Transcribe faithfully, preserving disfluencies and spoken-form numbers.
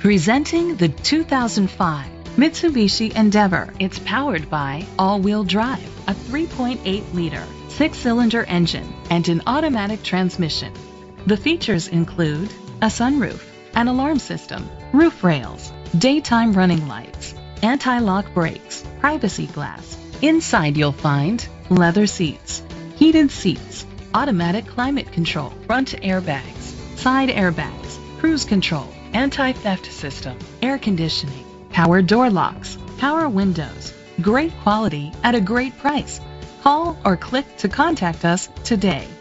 Presenting the two thousand five Mitsubishi Endeavor. It's powered by all-wheel drive, a three point eight liter six-cylinder engine, and an automatic transmission. The features include a sunroof, an alarm system, roof rails, daytime running lights, anti-lock brakes, privacy glass. Inside you'll find leather seats, heated seats, automatic climate control, front airbags, side airbags, cruise control, anti-theft system, air conditioning, power door locks, power windows. Great quality at a great price. Call or click to contact us today.